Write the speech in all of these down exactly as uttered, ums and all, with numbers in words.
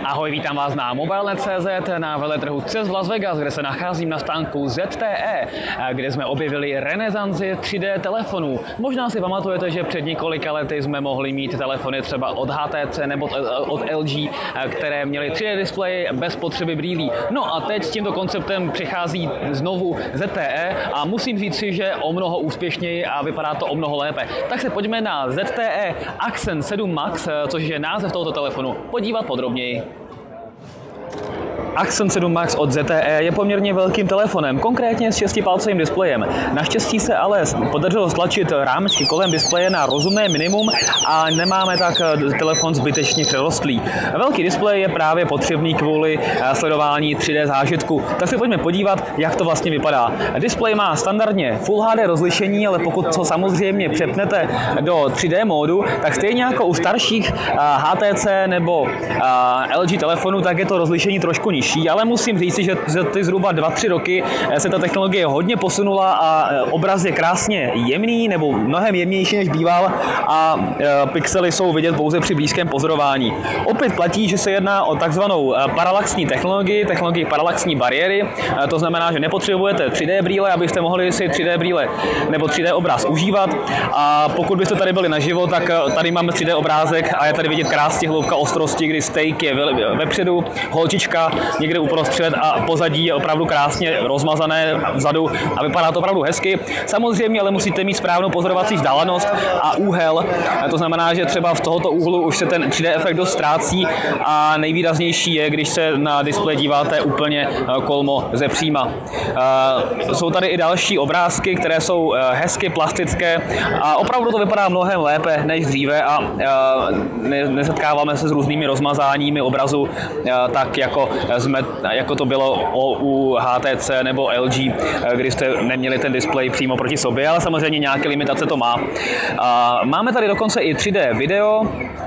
Ahoj, vítám vás na Mobile tečka cé zet na veletrhu C E S v Las Vegas, kde se nacházím na stánku Z T E, kde jsme objevili renesanci tři dé telefonů. Možná si pamatujete, že před několika lety jsme mohli mít telefony třeba od H T C nebo od L G, které měly tři dé displej bez potřeby brýlí. No a teď s tímto konceptem přichází znovu Z T E a musím říct si, že o mnoho úspěšněji a vypadá to o mnoho lépe. Tak se pojďme na Z T E Accent sedm Max, což je název tohoto telefonu, podívat podrobněji. Accent sedm Max od Z T E je poměrně velkým telefonem, konkrétně s šestipalcovým displejem. Naštěstí se ale podařilo stlačit rámečky kolem displeje na rozumné minimum a nemáme tak telefon zbytečně přerostlý. Velký displej je právě potřebný kvůli sledování tři dé zážitku. Tak se pojďme podívat, jak to vlastně vypadá. Displej má standardně Full H D rozlišení, ale pokud to samozřejmě přepnete do tři dé módu, tak stejně jako u starších H T C nebo L G telefonů, tak je to rozlišení trošku nižší, ale musím říct, že za ty zhruba dva tři roky se ta technologie hodně posunula a obraz je krásně jemný nebo mnohem jemnější než býval a pixely jsou vidět pouze při blízkém pozorování. Opět platí, že se jedná o takzvanou paralaxní technologii, technologii paralaxní bariéry, to znamená, že nepotřebujete tři dé brýle, abyste mohli si tři dé brýle nebo tři dé obraz užívat, a pokud byste tady byli naživo, tak tady máme tři dé obrázek a je tady vidět krásně hloubka ostrosti, kdy steak je vepředu, holčička někde uprostřed a pozadí je opravdu krásně rozmazané vzadu a vypadá to opravdu hezky. Samozřejmě ale musíte mít správnou pozorovací vzdálenost a úhel, to znamená, že třeba v tohoto úhlu už se ten tři dé efekt dost ztrácí a nejvýraznější je, když se na displej díváte úplně kolmo ze příma. Jsou tady i další obrázky, které jsou hezky plastické a opravdu to vypadá mnohem lépe než dříve a nesetkáváme se s různými rozmazáními obrazu, tak jako jsme, jako to bylo u H T C nebo L G, kdy jste neměli ten displej přímo proti sobě, ale samozřejmě nějaké limitace to má. Máme tady dokonce i tři dé video,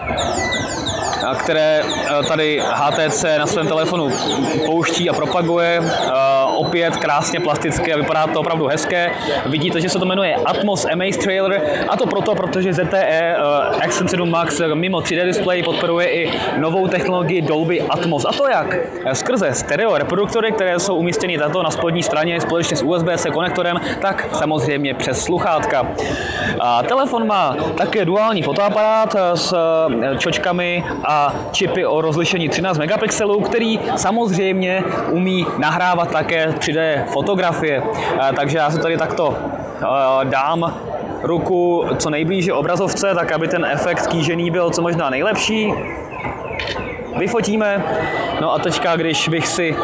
které tady H T C na svém telefonu pouští a propaguje. Opět krásně plastické a vypadá to opravdu hezké. Vidíte, že se to jmenuje Atmos Amaze Trailer, a to proto, protože Z T E Accent sedm Max mimo tři dé displej podporuje i novou technologii Dolby Atmos. A to jak? Skrze stereo reproduktory, které jsou umístěny tato na spodní straně společně s U S B C konektorem, tak samozřejmě přes sluchátka. A telefon má také duální fotoaparát s čočkami a čipy o rozlišení třináct megapixelů, který samozřejmě umí nahrávat také tři dé fotografie. Takže já si tady takto dám ruku co nejblíže obrazovce, tak aby ten efekt kýžený byl co možná nejlepší. Vyfotíme. No a teďka, když bych si...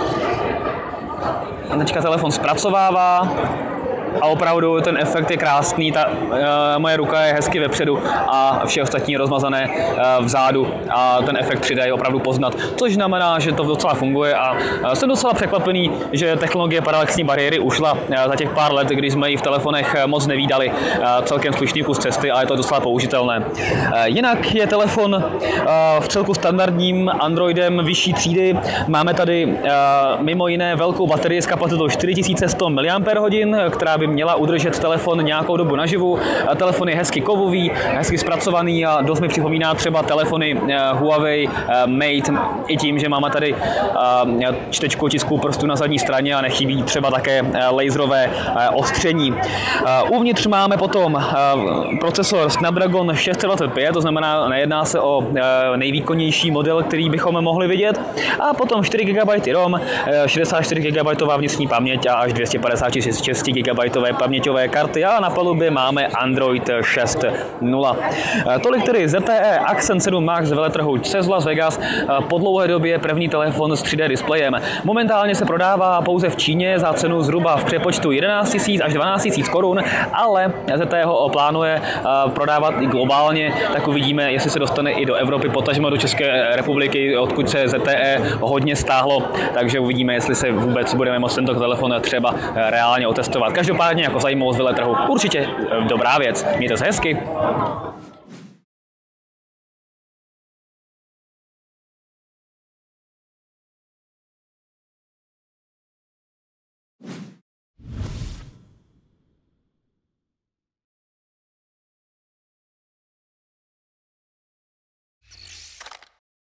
Teďka telefon zpracovává a opravdu ten efekt je krásný, ta uh, moje ruka je hezky vepředu a vše ostatní je rozmazané uh, vzadu a ten efekt tři dé je opravdu poznat, což znamená, že to docela funguje a uh, jsem docela překvapený, že technologie paralaxní bariéry ušla uh, za těch pár let, kdy jsme ji v telefonech uh, moc nevídali, uh, celkem slušný kus cesty a je to docela použitelné. Uh, jinak je telefon uh, v celku standardním Androidem vyšší třídy. Máme tady uh, mimo jiné velkou baterii s kapacitou čtyři tisíce sto miliampérhodin, která by měla udržet telefon nějakou dobu naživu. Telefon je hezky kovový, hezky zpracovaný a dost mi připomíná třeba telefony Huawei Mate, i tím, že máme tady čtečku tisku prstů na zadní straně a nechybí třeba také laserové ostření. Uvnitř máme potom procesor Snapdragon šest set dvacet pět, to znamená, nejedná se o nejvýkonnější model, který bychom mohli vidět, a potom čtyři gigabajty ROM, šedesát čtyři gigabajtů vnitřní paměť a až dvě stě padesát šest gigabajtů paměťové karty a na palubě máme Android šest tečka nula. Tolik tedy Z T E Accent sedm Max z veletrhu C E S Las Vegas, po dlouhé době první telefon s tři dé displejem. Momentálně se prodává pouze v Číně za cenu zhruba v přepočtu jedenáct tisíc až dvanáct tisíc korun, ale Z T E ho plánuje prodávat i globálně, tak uvidíme, jestli se dostane i do Evropy, potažmo do České republiky, odkud se Z T E hodně stáhlo, takže uvidíme, jestli se vůbec budeme moct tento telefon třeba reálně otestovat. Každopádně jako zajímavost veletrhu určitě dobrá věc. Mějte se hezky.